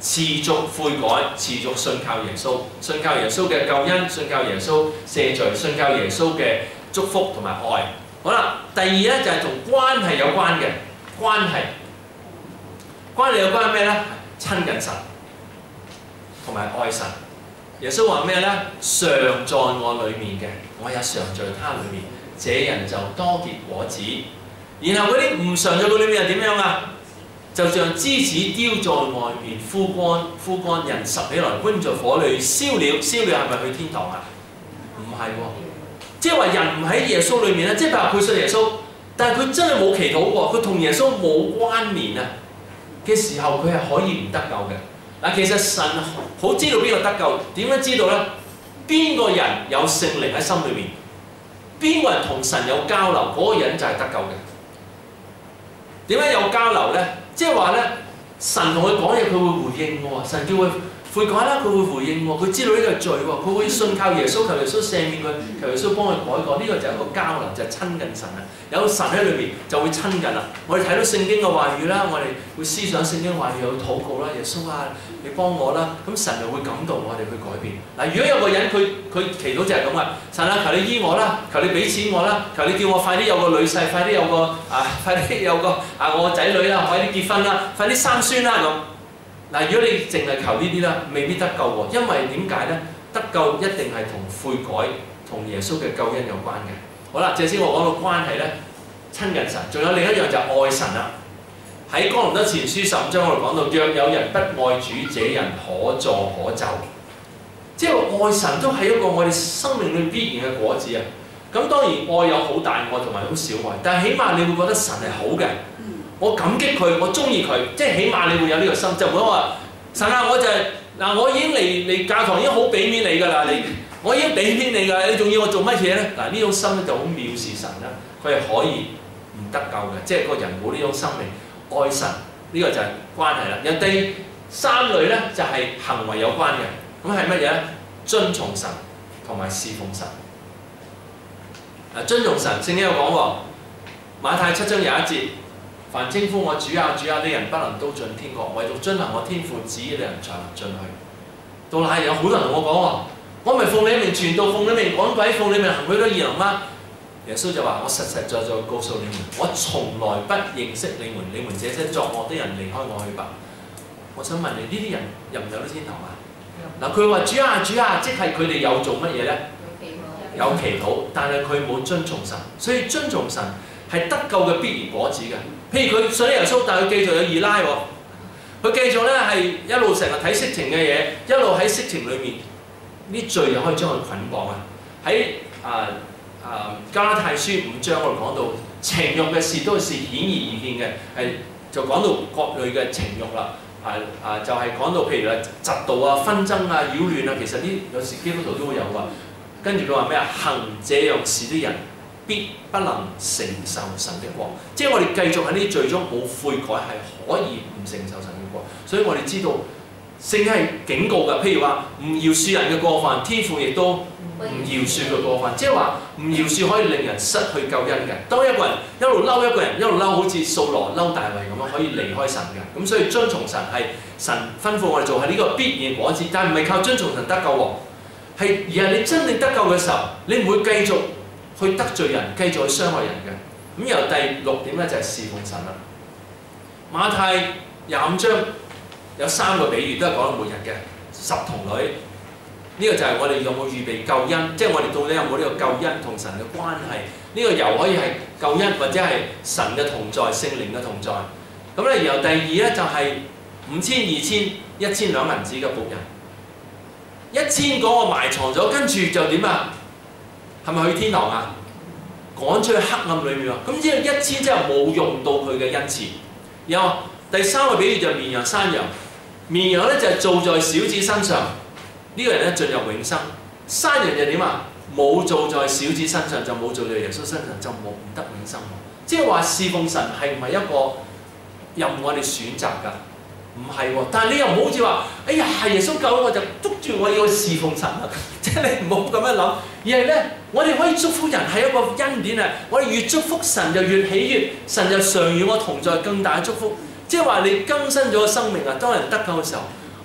A: 持續悔改，持續信靠耶穌，信靠耶穌嘅救恩，信靠耶穌赦罪，信靠耶穌嘅祝福同埋愛。好啦，第二咧就係同關係有關嘅關係，關係有關係咩咧？親近神同埋愛神。耶穌話咩咧？常在我裏面嘅，我也常在他裏面，這人就多結果子。然後嗰啲唔常在佢裏面係點樣啊？就像枝子丟在外面，枯乾枯乾，人拾起來搬在火裏燒了，燒了係咪去天堂啊？唔係喎，即係話人唔喺耶穌裏面咧，即係譬如話佢信耶穌，但係佢真係冇祈禱喎，佢同耶穌冇關聯啊嘅時候，佢係可以唔得救嘅。嗱，其實神好知道邊個得救，點樣知道咧？邊個人有聖靈喺心裏面，邊個人同神有交流，嗰個人就係得救嘅。點解有交流咧？即係話咧，神同佢講嘢，佢會回應喎。神叫佢悔改啦，佢會回應喎。佢知道呢個係罪喎，佢會信靠耶穌，求耶穌赦免佢，求耶穌幫佢改過。呢、這個就係一個交流，就係、是、親近神啊。有神喺裏邊就會親近啦。我哋睇到聖經嘅話語啦，我哋會思想聖經話語，有禱告啦。耶穌啊，你幫我啦，咁神就會感動我哋去改變。嗱，如果有個人佢佢祈禱就係咁啊，神啊，求你醫我啦，求你俾錢我啦，求你叫我快啲有個女婿，快啲有個啊，快啲有個啊我個仔女啦，快啲結婚啦，快啲生孫啦咁。嗱，如果你淨係求呢啲啦，未必得救喎，因為點解咧？得救一定係同悔改、同耶穌嘅救恩有關嘅。好啦，正先我講到關係咧，親近神，仲有另一樣就係愛神啦。喺哥林多前書十五章我哋講到，若有人不愛主，這人可詛可咒。即係愛神都係一個我哋生命裏必然嘅果子啊！咁當然愛有好大愛同埋好小愛，但係起碼你會覺得神係好嘅。我感激佢，我中意佢，即係起碼你會有呢個心，就唔好話神啊！我就係、是、嗱，我已經嚟嚟教堂已經好俾面你㗎啦，你我已經俾面你㗎，你仲要我做乜嘢咧？嗱，呢種心咧就好藐視神啦，佢係可以唔得救嘅，即係個人冇呢種生命愛神，呢、這個就係關係啦。有第三類咧就係、是、行為有關嘅，咁係乜嘢咧？遵從神同埋侍奉神。啊，遵從神，聖經有講喎，馬太七章廿一節。凡稱呼我主啊主啊的人，不能都進天國，唯獨遵行我天父旨意的人才能進去。到那日有好多人同我講話，我咪奉你名傳道，奉你名趕鬼，奉你名行許多異能嗎？耶穌就話：我實實在在告訴你們，我從來不認識你們，你們這些作惡的人，離開我去吧。我想問你，呢啲人入唔入到天堂啊？嗱，佢話主啊主啊，即係佢哋有做乜嘢咧？有祈禱，但係佢冇遵從神，所以遵從神係得救嘅必然果子嘅。譬如佢信耶穌，但係佢繼續有二奶喎，佢繼續咧係一路成日睇色情嘅嘢，一路喺色情裏面，呢罪又可以將佢捆綁啊！喺啊啊加拉太書五章我哋講到情慾嘅事都是顯而易見嘅，係就講到各類嘅情慾啦，啊啊就係、是、講到譬如啊嫉妒啊、紛爭啊、擾亂啊，其實呢有時基督徒都會有㗎。跟住佢話咩啊？行這樣事啲人，必不能承受神的國，即係我哋繼續喺呢啲罪中冇悔改，係可以唔承受神嘅國。所以我哋知道聖經係警告嘅，譬如話唔饒恕人嘅過犯，天父亦都唔饒恕佢過犯，即係話唔饒恕可以令人失去救恩嘅。當一個人一路嬲一個人，一路嬲好似掃羅嬲大衛咁樣，可以離開神嘅。咁所以遵從神係神吩咐我哋做係呢個必然果子，但係唔係靠遵從神得救喎，係而係你真正得救嘅時候，你唔會繼續去得罪人，繼續去傷害人嘅。咁由第六點咧就係侍奉神啦。馬太廿五章有三個比喻都係講到末日嘅十童女，呢、這個就係我哋有冇預備救恩，即係我哋到底有冇呢個救恩同神嘅關係？呢、這個又可以係救恩或者係神嘅同在、聖靈嘅同在。咁咧，然後第二咧就係五千、二千、一千兩銀子嘅僕人，一千嗰個埋藏咗，跟住就點啊？係咪去天堂啊？趕出去黑暗裏面啊！咁即係一千即係冇用到佢嘅恩賜。然後第三個比喻就係綿羊、山羊。綿羊咧就係做在小子身上，呢、這個人咧進入永生。山羊就點啊？冇做在小子身上，就冇做在耶穌身上，就冇唔得永生。即係話侍奉神係唔係一個任我哋選擇㗎？唔係喎，但係你又唔好似話，哎呀，耶穌救咗我就捉住我要去侍奉神啊！即係你唔好咁樣諗，而係咧，我哋可以祝福人係一個恩典啊！我哋越祝福神就越喜悅，神就常與我同在，更大嘅祝福。即係話你更新咗個生命啊！當人得救嘅時候，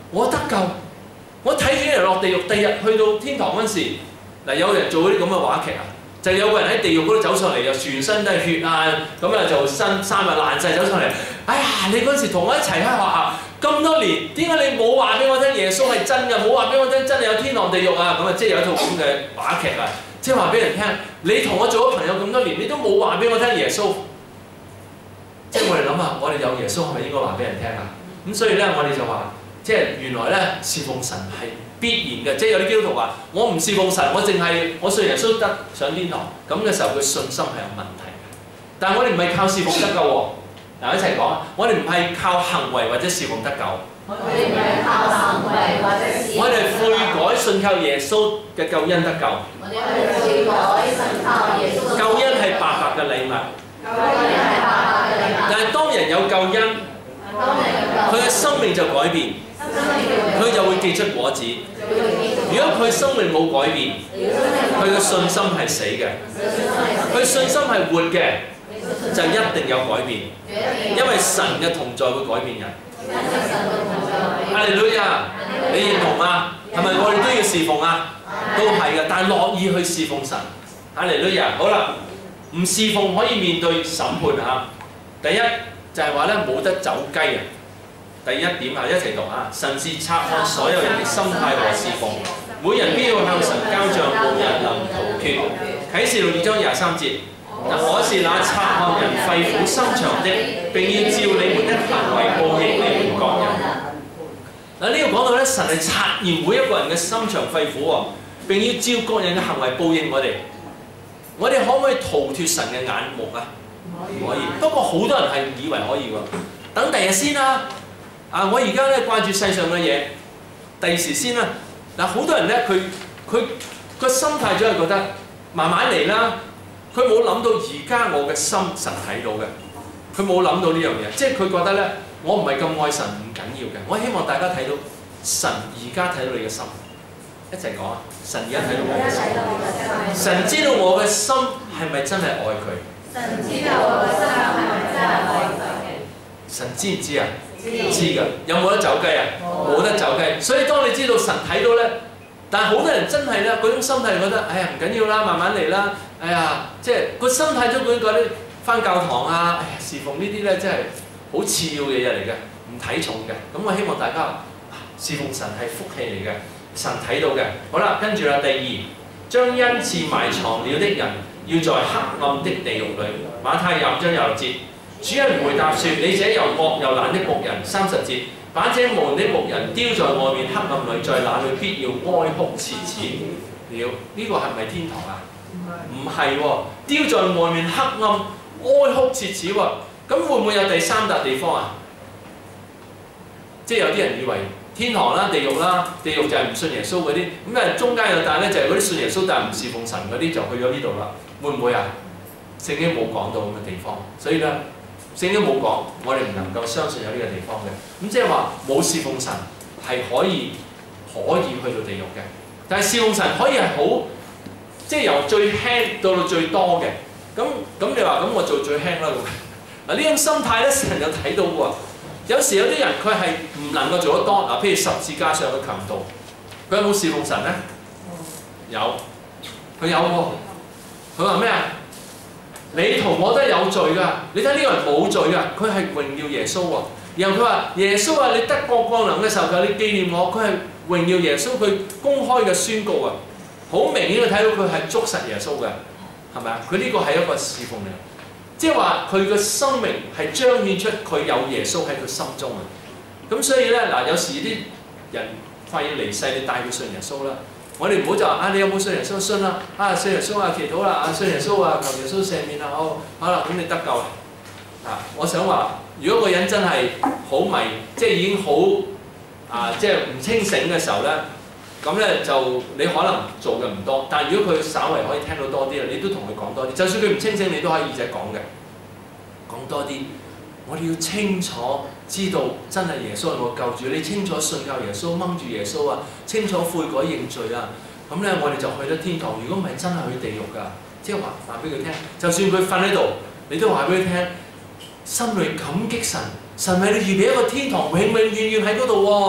A: 我得救，我睇見人落地獄，第日去到天堂嗰陣時，嗱有人做嗰啲咁嘅話劇啊，就有個人喺地獄嗰度走上嚟，又全身都係血啊，咁啊就身衫啊爛晒走上嚟。哎呀，你嗰陣時同我一齊喺學校咁多年，點解你冇話俾我聽耶穌係真嘅？冇話俾我聽真係有天堂地獄啊！咁啊，即係有一套咁嘅話劇啊，即係話俾人聽，你同我做咗朋友咁多年，你都冇話俾我聽耶穌。即係我哋諗下，我哋有耶穌係咪應該話俾人聽啊？咁所以咧，我哋就話，即係原來咧侍奉神係必然嘅。即係有啲基督徒話：我唔侍奉神，我淨係我信耶穌得上天堂。咁嘅時候，佢信心係有問題嘅。但係我哋唔係靠侍奉得救喎。嗱，一齊講，我哋唔係靠行為或者侍奉得救。
B: 我哋唔係靠行為或者侍奉。
A: 我哋悔改信靠耶穌嘅救恩得救。
B: 我哋悔改信靠耶穌。
A: 救恩係白白嘅禮物。
B: 救恩係白白嘅禮物。
A: 但係當人有救恩，佢嘅生命就改變，佢就會結出果子。如果佢生命冇改變，佢嘅信心係死嘅。佢信心係活嘅，就一定有改變。因為神嘅同在會改變人。哈利路亞，你認同嗎？係咪我哋都要侍奉啊？都係嘅，但係樂意去侍奉神。哈利路亞，好啦，唔侍奉可以面對審判嚇。第一就係話咧冇得走雞啊！第一點啊，一齊讀啊！神是察看所有人嘅心態和侍奉，每人必要向神交賬，無人能逃脫。啟示錄二章廿三節。我是那察看人肺腑心腸的，並要照你們的行為報應你們各人。嗱，呢度講到咧，神係察驗每一個人嘅心腸肺腑喎，並要照各人嘅行為報應我哋。我哋可唔可以逃脫神嘅眼目啊？唔可以。不過好多人係以為可以喎，等第日先啦。啊，我而家咧掛住世上嘅嘢，第時先啦。嗱，好多人咧，佢佢個心態總係覺得慢慢嚟啦。佢冇諗到而家我嘅心神睇到嘅，佢冇諗到呢樣嘢，即係佢覺得咧，我唔係咁愛神唔緊要嘅。我希望大家睇到神而家睇到你嘅心，一齊講啊！神而家睇到我嘅心，神知道我嘅心係咪真係愛佢？
B: 神知道我嘅心係咪真係愛佢？
A: 神知唔知啊？知㗎。有冇得走雞啊？冇得走雞。所以當你知道神睇到咧，但係好多人真係咧嗰種心態覺得，哎呀唔緊要啦，慢慢嚟啦。哎呀，即係個心態中嗰啲返教堂啊，哎呀侍奉呢啲咧，真係好次要嘅嘢嚟嘅，唔睇重嘅。咁我希望大家侍奉神係福氣嚟嘅，神睇到嘅。好啦，跟住啦，第二，將恩賜埋藏了的人，要在黑暗的地獄裏。馬太廿五章廿六節，主人回答說：你這又惡又懶的僕人。三十節，把這無能的僕人丟在外面黑暗裏，在那裏必要哀哭切齒了。呢個係咪天堂啊？唔係喎，丟在外面黑暗，哀哭切齒喎。咁會唔會有第三笪地方啊？即係有啲人以為天堂啦、地獄啦，地獄就係唔信耶穌嗰啲，咁誒中間有笪咧就係嗰啲信耶穌但係唔侍奉神嗰啲就去咗呢度啦。會唔會啊？聖經冇講到咁嘅地方，所以咧聖經冇講，我哋唔能夠相信有呢個地方嘅。咁即係話冇侍奉神係可以可以去到地獄嘅，但係侍奉神可以係好。即係由最輕到到最多嘅，咁咁你話咁我做最輕啦咁。嗱呢種心態咧，神有睇到喎。有時有啲人佢係唔能夠做得多，嗱譬如十字架上嘅強盜，佢有冇侍奉神咧？有，佢有喎。佢話咩啊？你同我都有罪㗎，你睇呢個人冇罪㗎，佢係榮耀耶穌喎。然後佢話耶穌啊，你得國降臨嘅時候就你紀念我，佢係榮耀耶穌，佢公開嘅宣告啊。好明顯佢睇到佢係捉實耶穌嘅，係咪啊？佢呢個係一個侍奉嚟，即係話佢嘅生命係彰顯出佢有耶穌喺佢心中啊！咁所以咧嗱，有時啲人快要離世，你帶佢信耶穌啦。我哋唔好就話啊，你有冇信耶穌？信啦！啊，信耶穌啊，祈禱啦！啊，信耶穌啊，求耶穌赦免啊！好，好啦，咁你得救啦！啊，我想話，如果個人真係好迷，即係已經好啊，即係唔清醒嘅時候咧。咁咧就你可能做嘅唔多，但係如果佢稍為可以聽到多啲啦，你都同佢講多啲。就算佢唔清醒，你都可以耳仔講嘅，講多啲。我哋要清楚知道真係耶穌係我救主，你清楚信靠耶穌，掹住耶穌啊，清楚悔改認罪啊，咁咧我哋就去咗天堂。如果唔係真係去地獄㗎，即係話話俾佢聽。就算佢瞓喺度，你都話俾佢聽，心裏感激神，神為你預備一個天堂，永永遠遠喺嗰度喎。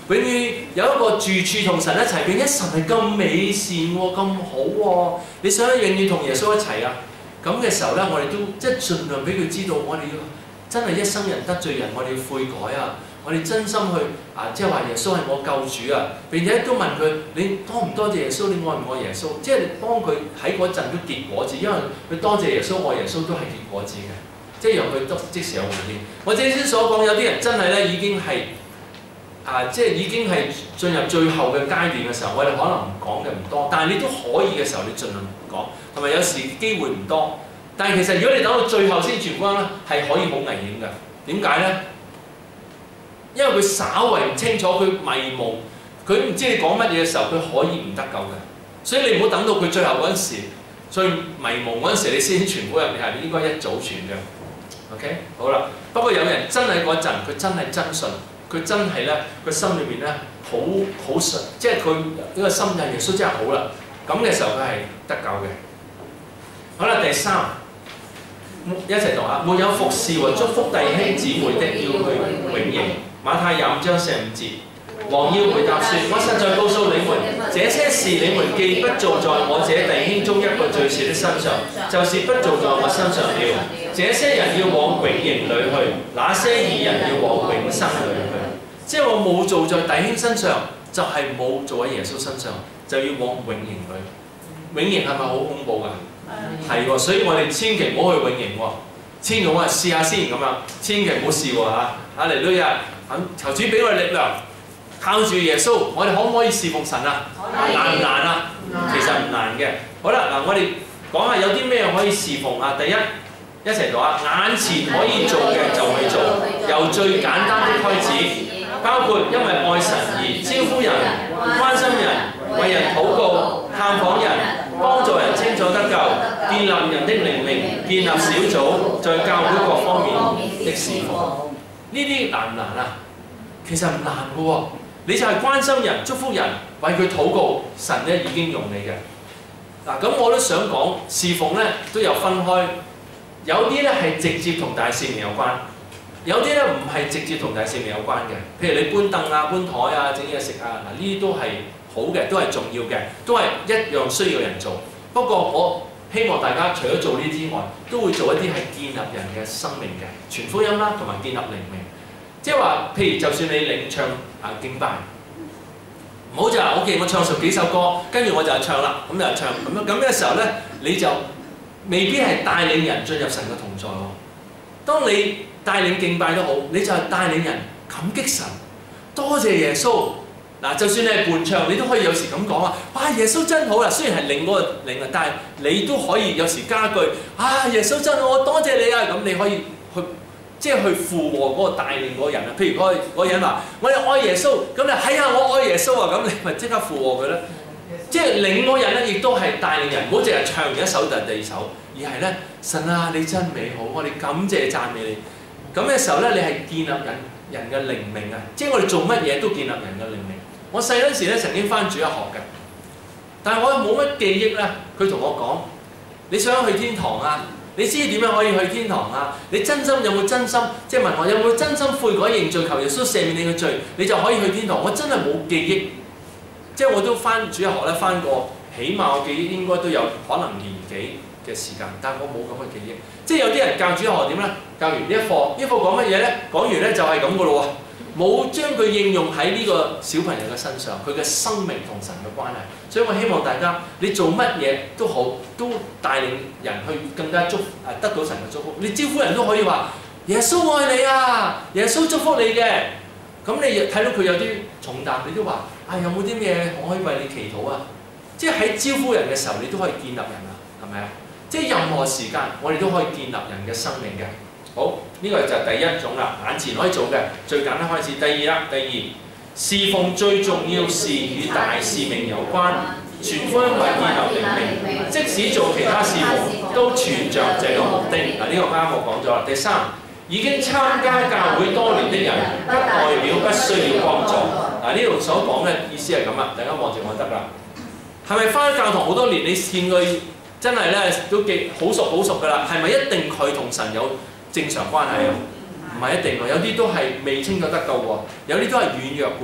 A: 永遠有一個住處同神一齊，並且神係咁美善喎，咁好喎，你想永遠同耶穌一齊啊？咁嘅時候咧，我哋都即係盡量俾佢知道，我哋要真係一生人得罪人，我哋要悔改啊！我哋真心去啊，即係話耶穌係我救主啊！並且都問佢：你多唔多謝耶穌？你愛唔愛耶穌？即係幫佢喺嗰陣都結果子，因為佢多謝耶穌、愛耶穌都係結果子嘅，即係讓佢得即時有回應。我正先所講，有啲人真係咧已經係啊，即係已經係進入最後嘅階段嘅時候，我哋可能講嘅唔多，但係你都可以嘅時候，你盡量講，同埋有時機會唔多。但係其實如果你等到最後先傳福音咧，係可以好危險嘅。點解咧？因為佢稍為唔清楚，佢迷蒙，佢唔知你講乜嘢嘅時候，佢可以唔得救嘅。所以你唔好等到佢最後嗰陣時，最迷蒙嗰陣時，你先傳福音，你係應該一早傳嘅。OK， 好啦。不過有人真係嗰陣，佢真係真信，佢真係咧，佢心裏邊咧好好信，即係佢呢個心印耶穌真係好啦。咁嘅時候佢係得救嘅。好啦，第三。一齊讀下，沒有服侍和祝福弟兄姊妹的，要去永刑。馬太廿五章四十五節，王要回答說：我實在告訴你們，這些事你們既不做在我這弟兄中一個最小的身上，就是不做在我身上了。這些人要往永刑裏去，那些義人要往永生裏去。即係我冇做在弟兄身上，就係、是、冇做喺耶穌身上，就要往永刑裏。永刑係咪好恐怖㗎？係喎，所以我哋千祈唔好去永刑喎，千祈我話試下先咁樣，千祈唔好試喎嚇。哈利路亞，求主俾我哋力量，靠住耶穌，我哋可唔可以侍奉神啊？難唔難啊？其實唔難嘅。好啦，嗱，我哋講下有啲咩可以侍奉啊？第一，一齊讀下，眼前可以做嘅就去做，由最簡單的開始，包括因為愛神而招呼人、關心人、為人禱告、探訪人。幫助人清楚得救，建立人的靈命，建立小組，在教會各方面的侍奉。呢啲難唔難啊？其實唔難嘅喎，你就係關心人、祝福人、為佢禱告，神咧已經用你嘅。嗱，咁我都想講侍奉咧都有分開，有啲咧係直接同大使命有關，有啲咧唔係直接同大使命有關嘅。譬如你搬凳啊、搬台啊、整嘢食啊，嗱呢啲都係好嘅，都係重要嘅，都係一樣需要人做。不過我希望大家除咗做呢啲之外，都會做一啲係建立人嘅生命嘅傳福音啦，同埋建立靈命。即係話，譬如就算你領唱啊敬拜，唔好就話 OK，我唱十幾首歌，跟住我就係唱啦，咁就係唱咁樣咁嘅時候咧，你就未必係帶領人進入神嘅同在喎。當你帶領敬拜都好，你就係帶領人感激神，多謝耶穌。嗱，就算你係伴唱，你都可以有時咁講啊！哇，耶穌真好啦！雖然係領嗰個領啊，但係你都可以有時加句啊，耶穌真好，我多謝你啊！咁你可以去即係去附和嗰個帶領嗰個人啊。譬如嗰、嗰個嗰個人話：我哋愛耶穌，咁你係啊，我愛耶穌啊！咁你咪即刻附和佢咧。即係領嗰個人咧，亦都係帶領人，唔好淨係唱完一首就係第二首，而係咧神啊，你真美好，我哋感謝讚美你。咁嘅時候咧，你係建立人人嘅靈命啊！即係我哋做乜嘢都建立人嘅靈命。我細嗰陣時咧，曾經返主日學嘅，但係我冇乜記憶咧。佢同我講：你想去天堂啊？你知點樣可以去天堂啊？你真心有冇真心？即係問我有冇真心悔改認罪，求耶穌赦免你嘅罪，你就可以去天堂。我真係冇記憶，即係我都返主日學咧，返過，起碼我記憶應該都有可能年幾嘅時間，但係我冇咁嘅記憶。即係有啲人教主日學點咧？教完呢一課，呢課講乜嘢咧？講完咧就係咁噶咯喎。冇將佢應用喺呢個小朋友嘅身上，佢嘅生命同神嘅關係。所以我希望大家，你做乜嘢都好，都帶領人去更加祝誒得到神嘅祝福。你招呼人都可以話：耶穌愛你啊，耶穌祝福你嘅。咁你睇到佢有啲重擔，你都話：啊，有冇啲咩我可以為你祈禱啊？即係喺招呼人嘅時候，你都可以建立人啊，係咪啊？即係任何時間，我哋都可以建立人嘅生命嘅。好，呢、這個就係第一種啦，眼前可以做嘅最簡單開始。第二啦，第二侍奉最重要是與大使命有關，傳福音為建立靈命，即使做其他侍奉都存着這個目的。嗱，呢個啱我講咗啦。第三，已經參加教會多年的人，不代表不需要幫助。嗱，呢度所講嘅意思係咁啊，大家望住我得啦。係咪返教堂好多年？你見佢真係咧都幾好熟好熟㗎啦？係咪一定佢同神有正常關係啊？唔係一定喎，有啲都係未清楚得救喎，有啲都係軟弱嘅喎。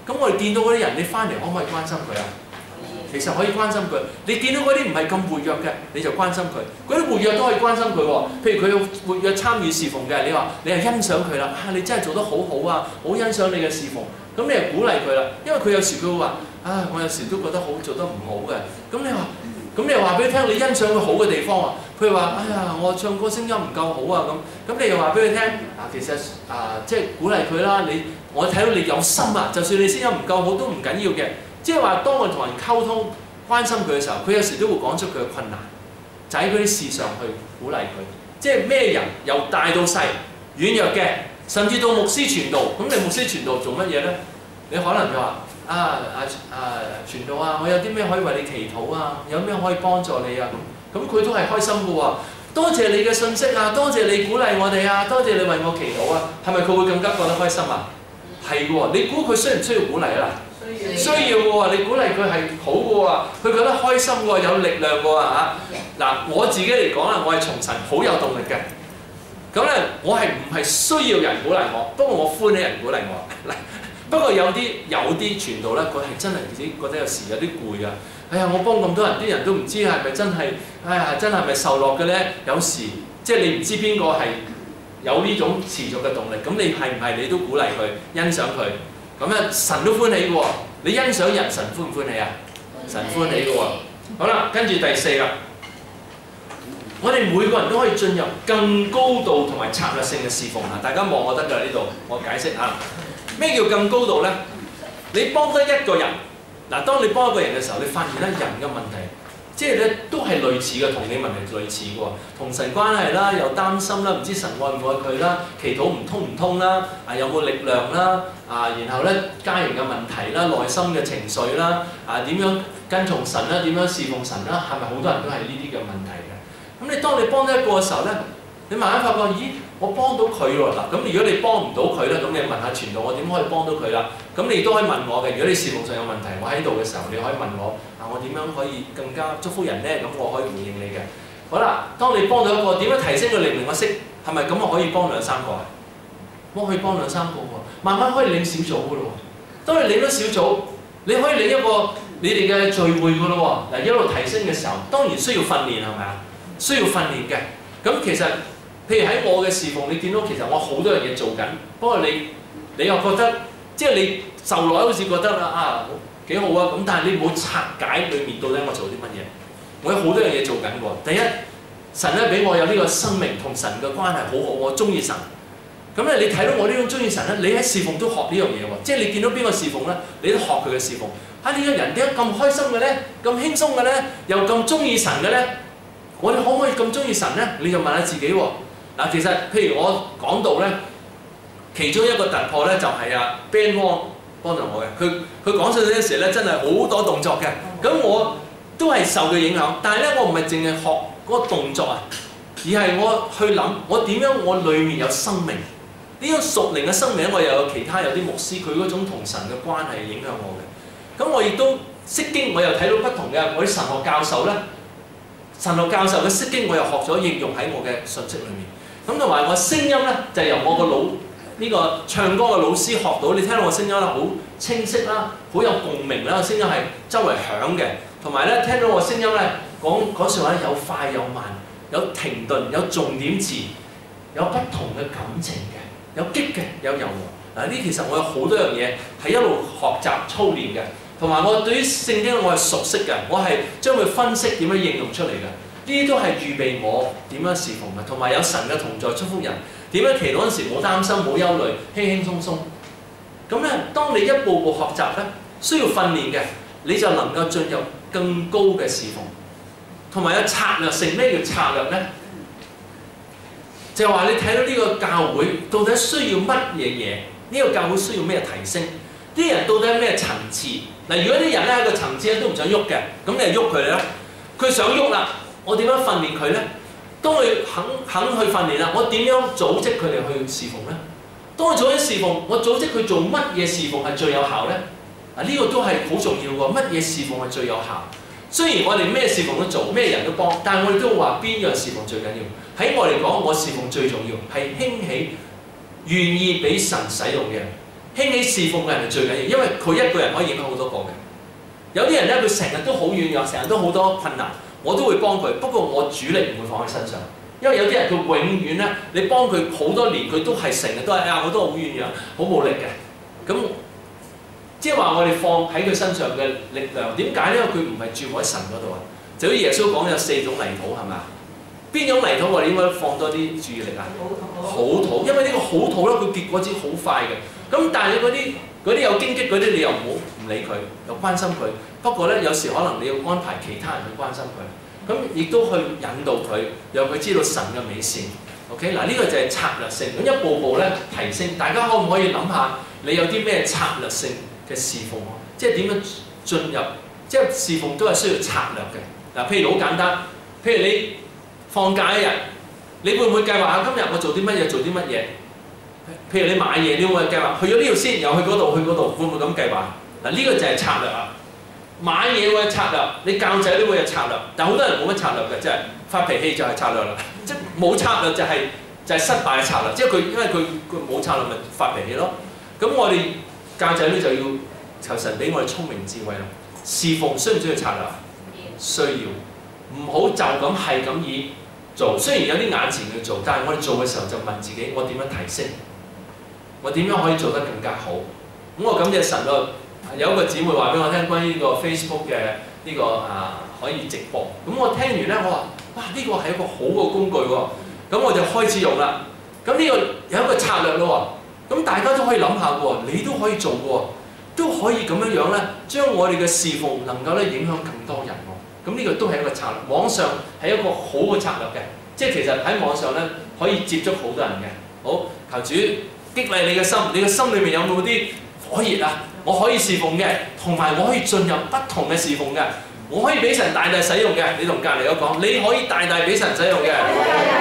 A: 咁我哋見到嗰啲人，你翻嚟可唔可以關心佢啊？其實可以關心佢。你見到嗰啲唔係咁活躍嘅，你就關心佢。嗰啲活躍都可以關心佢喎。譬如佢有活躍參與侍奉嘅，你話你係欣賞佢啦，啊你真係做得好好啊，好欣賞你嘅侍奉。咁你係鼓勵佢啦，因為佢有時佢會話啊，我有時都覺得好做得唔好嘅。咁你話，咁你又話俾佢聽，你欣賞佢好嘅地方啊。佢話哎呀，我唱歌聲音唔夠好啊咁。咁你又話俾佢聽啊，其實啊即係鼓勵佢啦。你我睇到你有心啊，就算你聲音唔夠好都唔緊要嘅。即係話，當我同人溝通、關心佢嘅時候，佢有時都會講出佢嘅困難，就喺嗰啲事上去鼓勵佢。即係咩人由大到細，軟弱嘅，甚至到牧師傳道。咁你牧師傳道做乜嘢咧？你可能就話啊啊啊傳道啊，我有啲咩可以為你祈禱啊？有咩可以幫助你啊？咁咁佢都係開心嘅喎。多謝你嘅信息啊，多謝你鼓勵我哋啊，多謝你為我祈禱啊。係咪佢會更加覺得開心啊？係嘅喎。你估佢需唔需要鼓勵啊？需要嘅喎，你鼓勵佢係好嘅喎，佢覺得開心嘅喎，有力量嘅喎嚇。嗱，我自己嚟講啦，我係從神好有動力嘅。咁咧，我係唔係需要人鼓勵我？不過我歡喜人鼓勵我。嗱，不過有啲有啲傳道咧，佢係真係自己覺得有時有啲攰啊。哎呀，我幫咁多人，啲人都唔知係咪真係，哎呀，真係咪受落嘅咧？有時即係你唔知邊個係有呢種持續嘅動力，咁你係唔係你都鼓勵佢、欣賞佢？咁咧，神都歡喜嘅喎。你欣賞人，神歡唔歡喜啊？神歡喜嘅喎。好啦，跟住第四啦。我哋每個人都可以進入更高度同埋策略性嘅侍奉啊！大家望我得㗎，呢度我解釋下。咩叫更高度咧？你幫得一個人，嗱，當你幫一個人嘅時候，你發現咧人嘅問題，即係咧都係類似嘅，同你問題類似嘅喎，同神關係啦，又擔心啦，唔知神愛唔愛佢啦，祈禱唔通唔通啦，啊有冇力量啦，啊然後咧家人嘅問題啦，內心嘅情緒啦，啊點樣跟從神啦，點樣侍奉神啦，係咪好多人都係呢啲嘅問題嘅？咁你當你幫得一個嘅時候咧，你慢慢發覺，咦，我幫到佢喎嗱。咁如果你幫唔到佢咧，咁你問下傳道，我點可以幫到佢啦？咁你都可以問我嘅。如果你侍奉上有問題，我喺度嘅時候，你可以問我啊，我點樣可以更加祝福人咧？咁我可以回應你嘅。好啦，當你幫到一個，點樣提升佢靈命嘅識？係咪咁我可以幫兩三個啊？我可以幫兩三個喎，慢慢可以領小組嘅咯喎。當你領咗小組，你可以領一個你哋嘅聚會嘅咯喎。嗱，一路提升嘅時候，當然需要訓練係咪啊？需要訓練嘅。咁其實，譬如喺我嘅侍奉，你見到其實我好多樣嘢做緊。不過你你又覺得，即係你受落好似覺得啦啊幾好啊。咁但係你冇拆解裏面到底我做啲乜嘢。我有好多樣嘢做緊喎。第一，神咧俾我有呢個生命同神嘅關係好好，我中意神。咁咧你睇到我呢種中意神咧，你喺侍奉都學呢樣嘢喎。即係你見到邊個侍奉咧，你都學佢嘅侍奉。啊呢個人點解咁開心嘅咧？咁輕鬆嘅咧？又咁中意神嘅咧？我哋可唔可以咁中意神咧？你就問下自己喎。嗱，其實譬如我講到咧，其中一個突破咧就係啊 Ben Wong 幫助我嘅。佢佢講信息嘅時候咧，真係好多動作嘅。咁我都係受佢影響，但係咧我唔係淨係學嗰個動作啊，而係我去諗我點樣我裡面有生命。呢種屬靈嘅生命，我又有其他有啲牧師佢嗰種同神嘅關係影響我嘅。咁我亦都釋經，我又睇到不同嘅我啲神學教授咧。神學教授嘅釋經，我又學咗應用喺我嘅信息裏面。咁同埋我聲音咧，就由我個老呢個唱歌嘅老師學到。你聽到我聲音咧，好清晰啦，好有共鳴啦，個聲音係周圍響嘅。同埋咧，聽到我聲音咧，講講説話咧，有快有慢，有停頓，有重點詞，有不同嘅感情嘅，有激嘅，有柔和。嗱，呢其實我有好多樣嘢係一路學習操練嘅。同埋我對於聖經我係熟悉嘅，我係將佢分析點樣應用出嚟嘅。呢啲都係預備我點樣侍奉嘅，同埋有神嘅同在祝福人。點樣祈禱嗰陣時冇擔心冇憂慮，輕輕鬆鬆。咁咧，當你一步步學習咧，需要訓練嘅，你就能夠進入更高嘅侍奉。同埋有策略性，咩叫策略咧？就係話你睇到呢個教會到底需要乜嘢嘢？呢個教會需要咩提升？啲人到底係咩層次？嗱，如果啲人咧喺個層次咧都唔想喐嘅，咁你就喐佢啦。佢想喐啦，我點樣訓練佢咧？當佢肯肯去訓練啦，我點樣組織佢哋去侍奉咧？當我組織侍奉，我組織佢做乜嘢侍奉係最有效咧？嗱，呢個都係好重要喎。乜嘢侍奉係最有效？雖然我哋咩侍奉都做，咩人都幫，但係我哋都話邊樣侍奉最緊要？喺我嚟講，我侍奉最重要係興起願意俾神使用嘅人。 興起侍奉嘅人係最緊要，因為佢一個人可以影響好多個嘅。有啲人咧，佢成日都好軟弱，成日都好多困難，我都會幫佢。不過我主力唔會放喺身上，因為有啲人佢永遠咧，你幫佢好多年，佢都係成日都係啊，我都好軟弱，好冇力嘅。咁即係話我哋放喺佢身上嘅力量，點解咧？因為佢唔係住喺神嗰度啊。就好似耶穌講有四種泥土係咪啊？邊種泥土我哋應該放多啲注意力啊？好土，因為呢個好土咧，佢結果子好快嘅。咁但係你嗰啲嗰啲有荊棘嗰啲，你又唔好唔理佢，又關心佢。不過咧，有時可能你要安排其他人去關心佢，咁亦都去引導佢，讓佢知道神嘅美善。OK 嗱，呢個就係策略性，咁一步步咧提升。大家可唔可以諗下，你有啲咩策略性嘅侍奉啊？即係點樣進入？即係侍奉都係需要策略嘅。嗱，譬如好簡單，譬如你放假一日，你會唔會計劃下今日我做啲乜嘢，做啲乜嘢？譬如你買嘢，你會唔會計劃去咗呢度先，又去嗰度，去嗰度，會唔會咁計劃？嗱，呢個就係策略啊！買嘢會有策略，你教仔都會有策略，但係好多人冇乜策略嘅，即係發脾氣就係策略啦。即係冇策略就係、是、就係、是、失敗嘅策略，即係佢因為佢佢冇策略咪發脾氣咯。咁我哋教仔咧就要求神俾我哋聰明智慧啦。侍奉需唔需要策略？需要，唔好就咁係咁以做。雖然有啲眼前要做，但係我哋做嘅時候就問自己：我點樣提升？我點樣可以做得更加好？咁我感謝神咯。有一個姊妹話俾我聽，關於呢個 Facebook 嘅呢、這個啊可以直播。咁我聽完咧，我話：哇，呢、這個係一個好嘅工具喎。咁我就開始用啦。咁呢個有一個策略咯。咁大家都可以諗下喎，你都可以做喎。都可以咁樣樣咧，將我哋嘅侍奉能夠咧影響更多人喎。咁呢個都係一個策略。網上係一個好嘅策略嘅，即係其實喺網上咧可以接觸好多人嘅。好，求主激勵你嘅心，你嘅心裏面有冇啲火熱啊？我可以侍奉嘅，同埋我可以進入不同嘅侍奉嘅，我可以俾神大大使用嘅。你同隔離嗰講，你可以大大俾神使用嘅。